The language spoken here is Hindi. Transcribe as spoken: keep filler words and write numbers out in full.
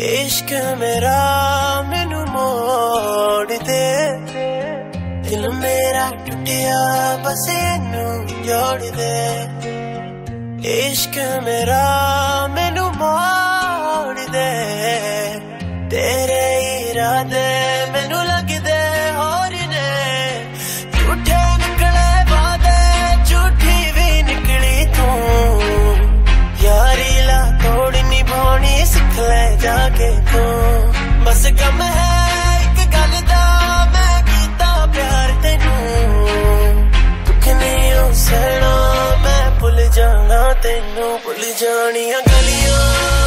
इश्क मेरा मैनू मोड़ दे, दिल मेरा टुटिया बस इनू जोड़ दे। इश्क मेरा मैनू मोड़ दे, तेरे इरादे मैनू लगदे होर ने। झूठे निकले वादे, झूठी भी निकली तू, यारी ला तोड़ निभानी सिख ले जाके तू। बस गम है एक गल दा, मैं कीता प्यार तेनू, दुख नहीं हो सहना मैं भुल जाना तेनू। भुल जानियां गलियां